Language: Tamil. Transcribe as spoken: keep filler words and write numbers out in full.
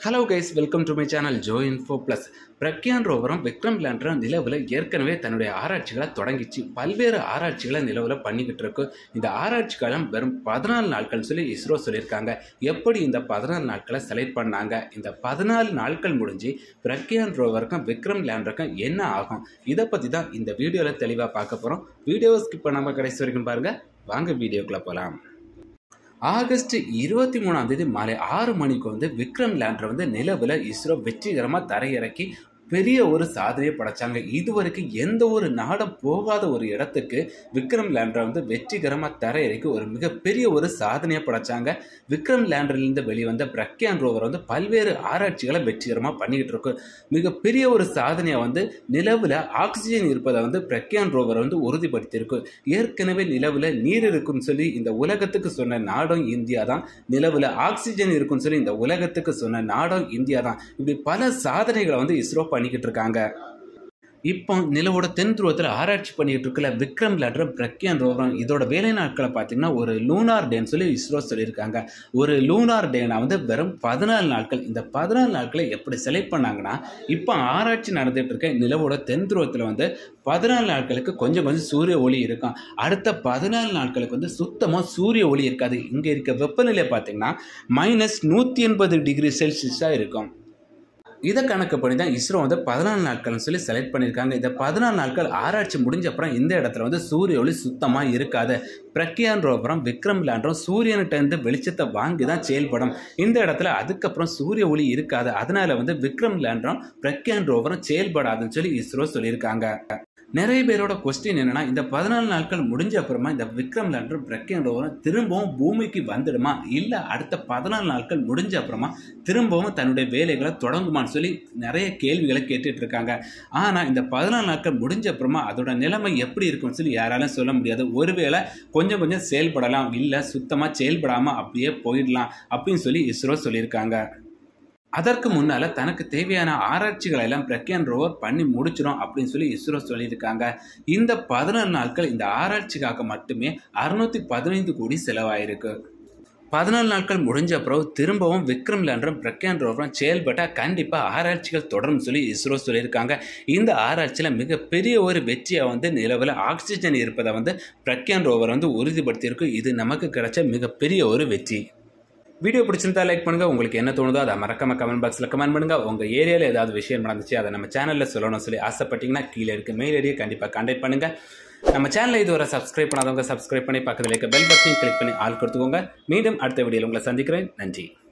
Hello guys, welcome to my channel Joy Info Plus. Pragyan ரோவரும் Vikram லேண்டரும் நிலவில் ஏற்கனவே தன்னுடைய ஆராய்ச்சிகளை தொடங்கிச்சு பல்வேறு ஆராய்ச்சிகளை நிலவில் பண்ணிக்கிட்டு இருக்கு. இந்த ஆராய்ச்சி காலம் வெறும் பதினாலு நாட்கள் சொல்லி இஸ்ரோ சொல்லியிருக்காங்க. எப்படி இந்த பதினாலு நாட்களை செலக்ட் பண்ணாங்க, இந்த பதினாலு நாட்கள் முடிஞ்சு பிரக்யான் ரோவருக்கும் விக்ரம் லேண்டருக்கும் என்ன ஆகும், இதை பற்றி தான் இந்த வீடியோவில் தெளிவாக பார்க்க போகிறோம். வீடியோவை ஸ்கிப் பண்ணாமல் கடைசி வரைக்கும் பாருங்கள். வாங்க வீடியோக்குள்ளே போகலாம். ஆகஸ்ட் இருபத்தி மூணாம் தேதி மாலை ஆறு மணிக்கு வந்து விக்ரம் லேண்டரை வந்து நிலவில் இஸ்ரோ வெற்றிகரமாக தரையிறக்கி பெரிய ஒரு சாதனையை படைச்சாங்க. இதுவரைக்கும் எந்த ஒரு நாடும் போகாத ஒரு இடத்துக்கு விக்ரம் லேண்டரை வந்து வெற்றிகரமாக தரையிறக்கி ஒரு மிகப்பெரிய ஒரு சாதனையை படைச்சாங்க. விக்ரம் லேண்டர்லேருந்து வெளிவந்த பிரக்யான் ரோவர் வந்து பல்வேறு ஆராய்ச்சிகளை வெற்றிகரமாக பண்ணிக்கிட்டு இருக்கு. மிகப்பெரிய ஒரு சாதனையை வந்து நிலவில் ஆக்சிஜன் இருப்பதை வந்து பிரக்யான் ரோவர் வந்து உறுதிப்படுத்தியிருக்கு. ஏற்கனவே நிலவில் நீர் இருக்குன்னு சொல்லி இந்த உலகத்துக்கு சொன்ன நாடும் இந்தியா தான். நிலவில் ஆக்சிஜன் இருக்குன்னு சொல்லி இந்த உலகத்துக்கு சொன்ன நாடும் இந்தியா தான். இப்படி பல சாதனைகளை வந்து இஸ்ரோ பண்ணிக்கிட்டு இருக்காங்க. இப்போ நிலவோட தென் துருவத்தில் ஆராய்ச்சி பண்ணிக்கிட்டு இருக்கல விக்ரம் லேண்டரும் பிரக்யான் ரோவரும் இதோட வேலை நாட்களை பார்த்தீங்கன்னா ஒரு லூனார் டேன்னு சொல்லி இஸ்ரோ சொல்லியிருக்காங்க. ஒரு லூனார் டேனா வந்து வெறும் பதினாலு நாட்கள். இந்த பதினாலு நாட்களை எப்படி செலக்ட் பண்ணாங்கன்னா, இப்போ ஆராய்ச்சி நடந்துட்டு இருக்க நிலவோட தென் துருவத்தில் வந்து பதினாலு நாட்களுக்கு கொஞ்சம் கொஞ்சம் சூரிய ஒளி இருக்கும். அடுத்த பதினாலு நாட்களுக்கு வந்து சுத்தமாக சூரிய ஒளி இருக்காது. இங்கே இருக்க வெப்பநிலை பார்த்தீங்கன்னா மைனஸ் நூற்றி எண்பது டிகிரி செல்சியஸாக இருக்கும். இதை கணக்கு பண்ணி தான் இஸ்ரோ வந்து பதினாலு நாட்கள்னு சொல்லி செலக்ட் பண்ணியிருக்காங்க. இந்த பதினாலு நாட்கள் ஆராய்ச்சி முடிஞ்ச அப்புறம் இந்த இடத்துல வந்து சூரிய ஒளி சுத்தமாக இருக்காது. பிரக்யான் ரோவரும் விக்ரம் லேண்டரும் சூரியன்கிட்ட இருந்து வெளிச்சத்தை வாங்கி தான் செயல்படும். இந்த இடத்துல அதுக்கப்புறம் சூரிய ஒளி இருக்காது. அதனால வந்து விக்ரம் லேண்டரும் பிரக்யான் ரோவரும் செயல்படாதுன்னு சொல்லி இஸ்ரோ சொல்லியிருக்காங்க. நிறைய பேரோட கொஸ்டின் என்னன்னா, இந்த பதினாலு நாட்கள் முடிஞ்ச அப்புறமா இந்த விக்ரம் லேண்டரும் பிரக்யான் ரோவரும் திரும்பவும் பூமிக்கு வந்துடுமா, இல்லை அடுத்த பதினாலு நாட்கள் முடிஞ்ச அப்புறமா திரும்பவும் தன்னுடைய வேலைகளை தொடங்குமான்னு சொல்லி நிறைய கேள்விகளை கேட்டுட்டு இருக்காங்க. ஆனால் இந்த பதினாலு நாட்கள் முடிஞ்ச அப்புறமா அதோட நிலைமை எப்படி இருக்குன்னு சொல்லி யாராலும் சொல்ல முடியாது. ஒருவேளை கொஞ்சம் கொஞ்சம் செயல்படலாம், இல்லை சுத்தமாக செயல்படாமல் அப்படியே போயிடலாம் அப்படின்னு சொல்லி இஸ்ரோ சொல்லியிருக்காங்க. அதற்கு முன்னால் தனக்கு தேவையான ஆராய்ச்சிகளை எல்லாம் பிரக்யான் ரோவர் பண்ணி முடிச்சிடும் அப்படின்னு சொல்லி இஸ்ரோ சொல்லியிருக்காங்க. இந்த பதினாலு நாட்கள் இந்த ஆராய்ச்சிக்காக மட்டுமே அறுநூத்தி பதினைந்து கோடி செலவாயிருக்கு. பதினாலு நாட்கள் முடிஞ்ச அப்புறம் திரும்பவும் விக்ரம் லேண்டரும் பிரக்யான் ரோவரும் செயல்பட்டால் கண்டிப்பாக ஆராய்ச்சிகள் தொடரும் சொல்லி இஸ்ரோ சொல்லியிருக்காங்க. இந்த ஆராய்ச்சியில் மிகப்பெரிய ஒரு வெற்றியை வந்து நிலவில் ஆக்சிஜன் இருப்பதை வந்து பிரக்யான் ரோவர் வந்து உறுதிப்படுத்தியிருக்கு. இது நமக்கு கிடைச்ச மிகப்பெரிய ஒரு வெற்றி. வீடியோ பிடிச்சிருந்தா லைக் பண்ணுங்கள். உங்களுக்கு என்ன தோணுதோ அதை மறக்காம கமெண்ட் பாக்ஸில் கமெண்ட் பண்ணுங்கள். உங்கள் ஏரியாவில் ஏதாவது விஷயம் நடந்துச்சு அதை நம்ம சேனலில் சொல்லணும்னு சொல்லி ஆசைப்பட்டீங்கன்னா கீழே இருக்க மெயில் ஐடியை கண்டிப்பாக கான்டாக்ட் பண்ணுங்கள். நம்ம சேனலை இதுவரை சப்ஸ்கிரைப் பண்ணாதவங்க சப்ஸ்கிரைப் பண்ணி பக்கத்தில் இருக்க பெல் பட்டனையும் கிளிக் பண்ணி ஆள் கொடுத்துக்கோங்க. மீண்டும் அடுத்த வீடியோவில் உங்களை சந்திக்கிறேன். நன்றி.